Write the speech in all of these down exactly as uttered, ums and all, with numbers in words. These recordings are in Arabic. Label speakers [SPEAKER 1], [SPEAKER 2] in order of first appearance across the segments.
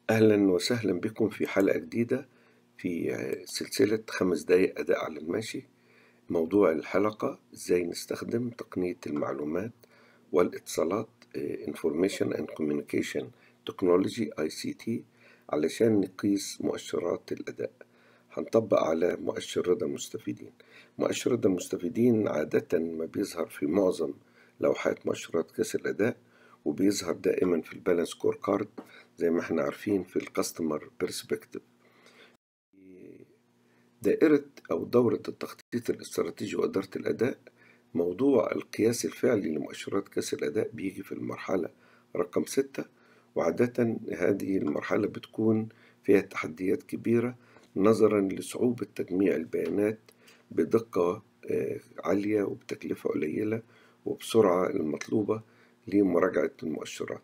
[SPEAKER 1] أهلا وسهلا بكم في حلقة جديدة في سلسلة خمس دقايق أداء على الماشي. موضوع الحلقة إزاي نستخدم تقنية المعلومات والاتصالات Information and Communication Technology آي سي تي علشان نقيس مؤشرات الأداء. هنطبق على مؤشر رضا المستفيدين. مؤشر رضا المستفيدين عادة ما بيظهر في معظم لوحات مؤشرات قياس الأداء، وبيظهر دائما في البالانس سكور كارد زي ما احنا عارفين في الكاستمر بيرسبكتيف. دائرة أو دورة التخطيط الاستراتيجي وإدارة الأداء، موضوع القياس الفعلي لمؤشرات قياس الأداء بيجي في المرحلة رقم ستة، وعادة هذه المرحلة بتكون فيها تحديات كبيرة نظرا لصعوبة تجميع البيانات بدقة عالية وبتكلفة قليلة وبسرعة المطلوبة لمراجعة المؤشرات.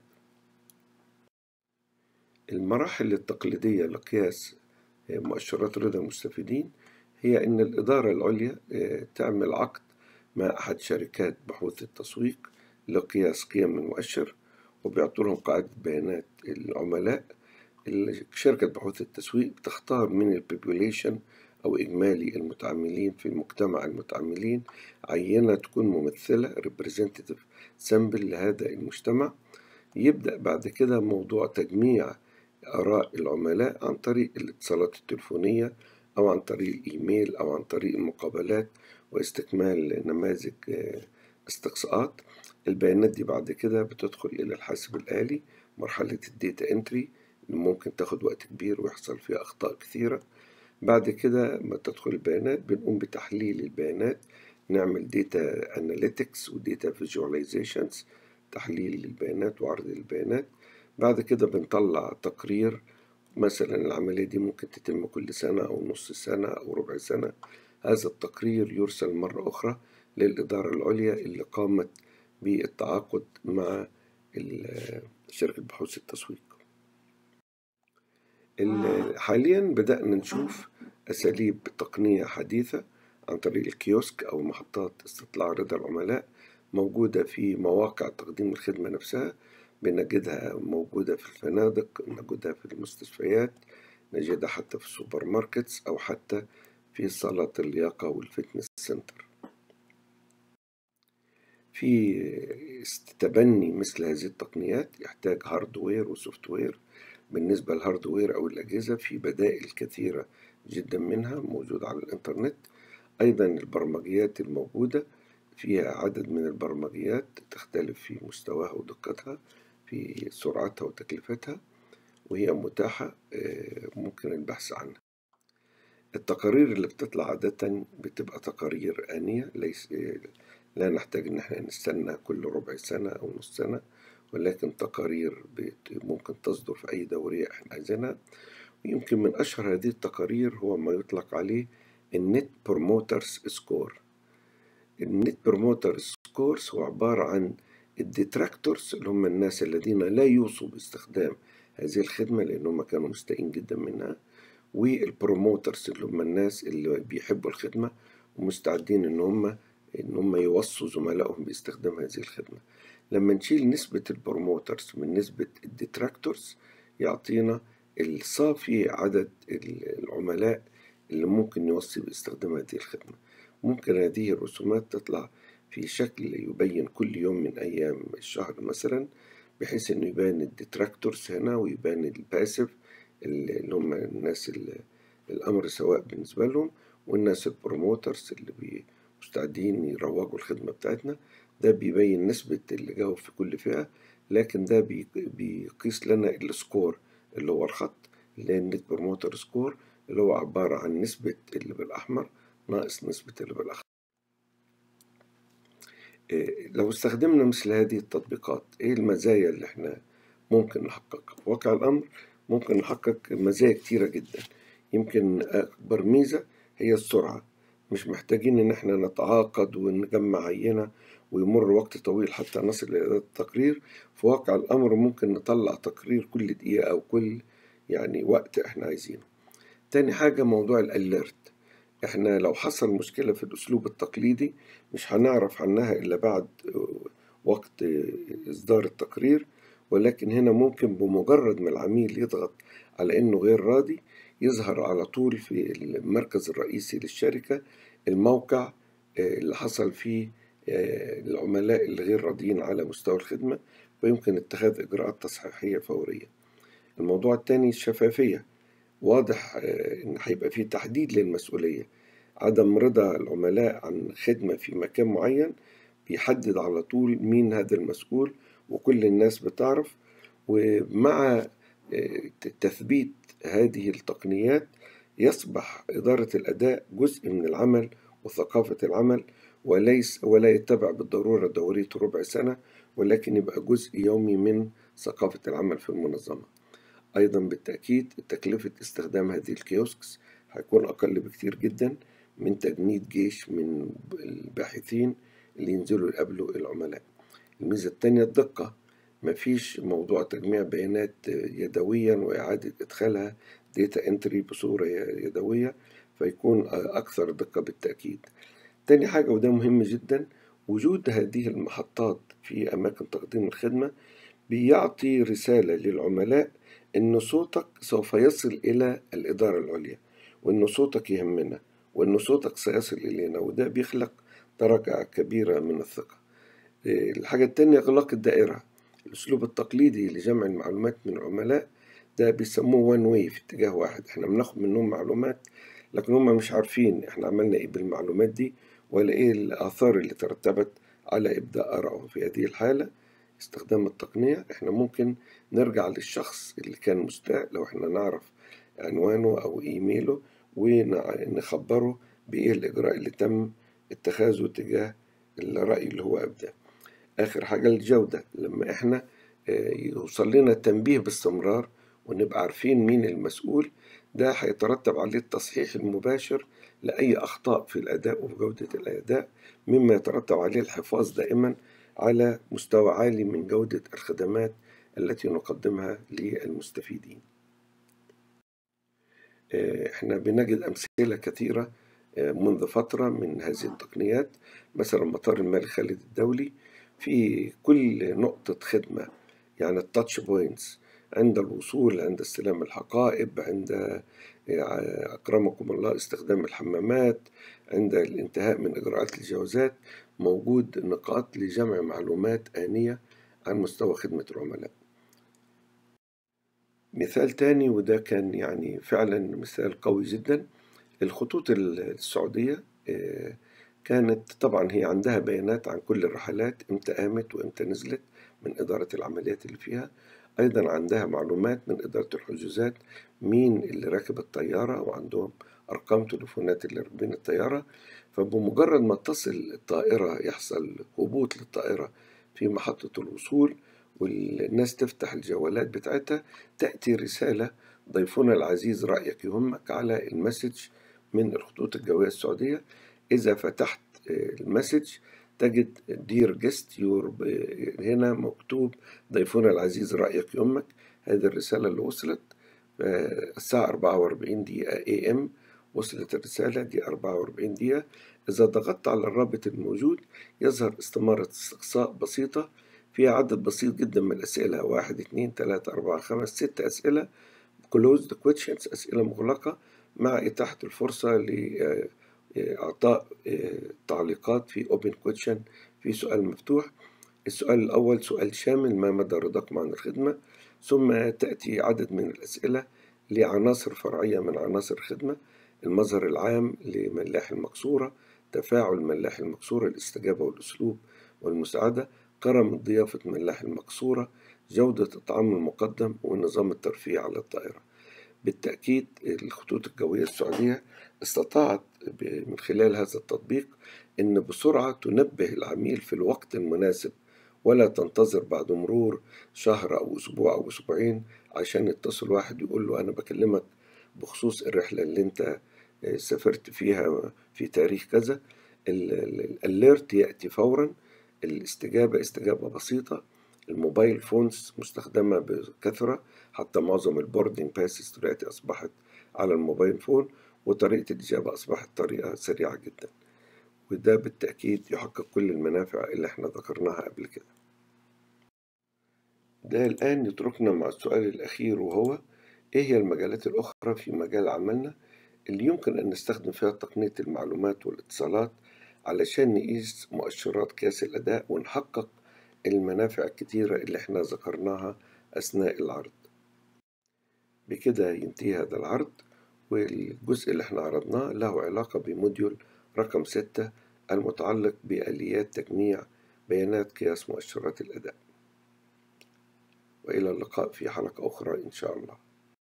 [SPEAKER 1] المراحل التقليدية لقياس مؤشرات رضا المستفيدين هي إن الإدارة العليا تعمل عقد مع أحد شركات بحوث التسويق لقياس قيم المؤشر، وبيعطوا لهم قاعدة بيانات العملاء. شركة بحوث التسويق بتختار من البوبوليشن أو إجمالي المتعاملين في مجتمع المتعاملين عينة تكون ممثلة representative sample لهذا المجتمع. يبدأ بعد كده موضوع تجميع آراء العملاء عن طريق الاتصالات التلفونية أو عن طريق الإيميل أو عن طريق المقابلات واستكمال نماذج استقصاءات. البيانات دي بعد كده بتدخل إلى الحاسب الآلي، مرحلة الديتا انتري اللي ممكن تاخد وقت كبير ويحصل فيها أخطاء كثيرة. بعد كده ما تدخل البيانات بنقوم بتحليل البيانات، نعمل ديتا اناليتكس وديتا فيجواليزيشنز، تحليل للبيانات وعرض البيانات. بعد كده بنطلع تقرير، مثلا العملية دي ممكن تتم كل سنة أو نص سنة أو ربع سنة. هذا التقرير يرسل مرة أخرى للإدارة العليا اللي قامت بالتعاقد مع شركة بحوث التسويق. حاليا بدأنا نشوف أساليب تقنية حديثة عن طريق الكيوسك أو محطات استطلاع رضا العملاء، موجودة في مواقع تقديم الخدمة نفسها. بنجدها موجودة في الفنادق، نجدها في المستشفيات، نجدها حتى في السوبر ماركتس أو حتى في صالات اللياقة والفتنس سنتر. في تبني مثل هذه التقنيات يحتاج هاردوير وسوفت وير. بالنسبة للهاردوير أو الأجهزة في بدائل كثيرة جدا منها موجودة على الإنترنت. أيضا البرمجيات الموجودة فيها عدد من البرمجيات تختلف في مستواها ودقتها، في سرعتها وتكلفتها، وهي متاحة ممكن البحث عنها. التقارير اللي بتطلع عادة بتبقى تقارير آنية، ليس لا نحتاج إن احنا نستنى كل ربع سنة أو نص سنة، ولكن تقارير ممكن تصدر في أي دورية احنا عايزينها. ويمكن من أشهر هذه التقارير هو ما يطلق عليه النت بروموترز سكور. النت بروموترز سكورز هو عبارة عن الديتراكتورز اللي هم الناس الذين لا يوصوا باستخدام هذه الخدمة لأنهم كانوا مستائين جدا منها، والبروموترز اللي هم الناس اللي بيحبوا الخدمة ومستعدين إن هم إن هم يوصوا زملائهم باستخدام هذه الخدمة. لما نشيل نسبة البروموترز من نسبة الديتراكتورز يعطينا الصافي عدد العملاء اللي ممكن يوصي باستخدام هذه الخدمة. ممكن هذه الرسومات تطلع في شكل يبين كل يوم من أيام الشهر مثلا، بحيث إنه يبان الديتراكتورز هنا ويبان الباسيف اللي هم الناس اللي الأمر سواء بالنسبة لهم، والناس البروموترز اللي مستعدين يروجوا الخدمة بتاعتنا. ده بيبين نسبة اللي جاوب في كل فئة، لكن ده بيقيس لنا السكور اللي هو الخط اللي هي النت بروموتر سكور، اللي هو عبارة عن نسبة اللي بالأحمر ناقص نسبة اللي بالأخضر. إيه لو استخدمنا مثل هذه التطبيقات ايه المزايا اللي احنا ممكن نحققها؟ في واقع الأمر ممكن نحقق مزايا كتيرة جدا. يمكن أكبر ميزة هي السرعة، مش محتاجين إن احنا نتعاقد ونجمع عينة ويمر وقت طويل حتى نصل إلى التقرير. في واقع الأمر ممكن نطلع تقرير كل دقيقة أو كل يعني وقت احنا عايزينه. تاني حاجة موضوع الأليرت. احنا لو حصل مشكلة في الأسلوب التقليدي مش هنعرف عنها إلا بعد وقت إصدار التقرير، ولكن هنا ممكن بمجرد ما العميل يضغط على إنه غير راضي يظهر على طول في المركز الرئيسي للشركة الموقع اللي حصل فيه العملاء الغير راضيين على مستوى الخدمة، ويمكن اتخاذ إجراءات تصحيحية فورية. الموضوع الثاني الشفافية، واضح إن هيبقى فيه تحديد للمسؤولية. عدم رضا العملاء عن خدمة في مكان معين بيحدد على طول مين هذا المسؤول، وكل الناس بتعرف. ومع تثبيت هذه التقنيات يصبح إدارة الأداء جزء من العمل وثقافة العمل، وليس ولا يتبع بالضرورة دورية ربع سنة، ولكن يبقى جزء يومي من ثقافة العمل في المنظمة. أيضا بالتأكيد تكلفة استخدام هذه الكيوسكس هيكون أقل بكتير جدا من تجنيد جيش من الباحثين اللي ينزلوا يقابلوا العملاء. الميزة التانية الدقة، مفيش موضوع تجميع بيانات يدويا وإعادة إدخالها ديتا انتري بصورة يدوية، فيكون أكثر دقة بالتأكيد. تاني حاجة وده مهم جدا، وجود هذه المحطات في أماكن تقديم الخدمة بيعطي رسالة للعملاء إن صوتك سوف يصل إلى الإدارة العليا، وإن صوتك يهمنا، وإن صوتك سيصل إلينا، وده بيخلق درجة كبيرة من الثقة. الحاجة التانية إغلاق الدائرة. الأسلوب التقليدي لجمع المعلومات من العملاء ده بيسموه one way، في اتجاه واحد. احنا بناخد منهم معلومات لكن هم مش عارفين احنا عملنا ايه بالمعلومات دي، ولا ايه الآثار اللي ترتبت على إبداء آرائه. في هذه الحالة استخدام التقنية احنا ممكن نرجع للشخص اللي كان مستاء لو احنا نعرف عنوانه أو إيميله، ونخبره بإيه الإجراء اللي تم اتخاذه تجاه الرأي اللي هو أبداه. آخر حاجة الجودة، لما إحنا يوصل لنا التنبيه باستمرار ونبقى عارفين مين المسؤول، ده هيترتب عليه التصحيح المباشر لأي أخطاء في الأداء وفي جودة الأداء، مما يترتب عليه الحفاظ دائما على مستوى عالي من جودة الخدمات التي نقدمها للمستفيدين. إحنا بنجد أمثلة كثيرة منذ فترة من هذه التقنيات. مثلا مطار الملك خالد الدولي في كل نقطة خدمة، يعني التاتش بوينتس، عند الوصول، عند استلام الحقائب، عند أكرمكم الله استخدام الحمامات، عند الانتهاء من إجراءات الجوازات، موجود نقاط لجمع معلومات آنية عن مستوى خدمة العملاء. مثال تاني وده كان يعني فعلا مثال قوي جدا، الخطوط السعودية كانت طبعا هي عندها بيانات عن كل الرحلات، امتى قامت وامتى نزلت من إدارة العمليات اللي فيها. أيضا عندها معلومات من إدارة الحجوزات، مين اللي راكب الطيارة، وعندهم أرقام تليفونات اللي راكبين الطيارة. فبمجرد ما تصل الطائرة يحصل هبوط للطائرة في محطة الوصول والناس تفتح الجوالات بتاعتها، تأتي رسالة ضيفنا العزيز رأيك يهمك على المسج من الخطوط الجوية السعودية. إذا فتحت المسج تجد دير جست يور، هنا مكتوب ضيفنا العزيز رأيك يهمك. هذه الرسالة اللي وصلت الساعة أربعة وأربعين دقيقة اي ام، وصلت الرسالة دي أربعة وأربعين دقيقة. إذا ضغطت على الرابط الموجود يظهر استمارة استقصاء بسيطة فيها عدد بسيط جدا من الأسئلة، واحد اتنين تلاتة أربعة خمس ست أسئلة closed questions، أسئلة مغلقة، مع إتاحة الفرصة لإعطاء تعليقات في open question، في سؤال مفتوح. السؤال الأول سؤال شامل، ما مدى رضاكم عن الخدمة؟ ثم تأتي عدد من الأسئلة لعناصر فرعية من عناصر الخدمة، المظهر العام لملاح المقصورة، تفاعل ملاح المقصورة، الاستجابة والأسلوب والمساعدة، كرم ضيافة ملاح المقصورة، جودة الطعام المقدم، ونظام الترفيه على الطائرة. بالتأكيد الخطوط الجوية السعودية استطاعت من خلال هذا التطبيق أن بسرعة تنبه العميل في الوقت المناسب، ولا تنتظر بعد مرور شهر أو أسبوع أو أسبوعين عشان يتصل واحد يقول له أنا بكلمك بخصوص الرحلة اللي أنت سافرت فيها في تاريخ كذا. الاليرت يأتي فورا، الاستجابة استجابة بسيطة. الموبايل فونز مستخدمة بكثرة، حتى معظم البوردنج باسز دلوقتي أصبحت على الموبايل فون، وطريقة الإجابة أصبحت طريقة سريعة جدا، وده بالتأكيد يحقق كل المنافع اللي احنا ذكرناها قبل كده. ده الآن يتركنا مع السؤال الأخير، وهو: إيه هي المجالات الأخرى في مجال عملنا اللي يمكن أن نستخدم فيها تقنية المعلومات والاتصالات علشان نقيس مؤشرات قياس الأداء ونحقق المنافع الكتيرة اللي احنا ذكرناها أثناء العرض. بكده ينتهي هذا العرض، والجزء اللي احنا عرضناه له علاقة بموديول رقم ستة المتعلق بآليات تجميع بيانات قياس مؤشرات الأداء. وإلى اللقاء في حلقة أخرى إن شاء الله.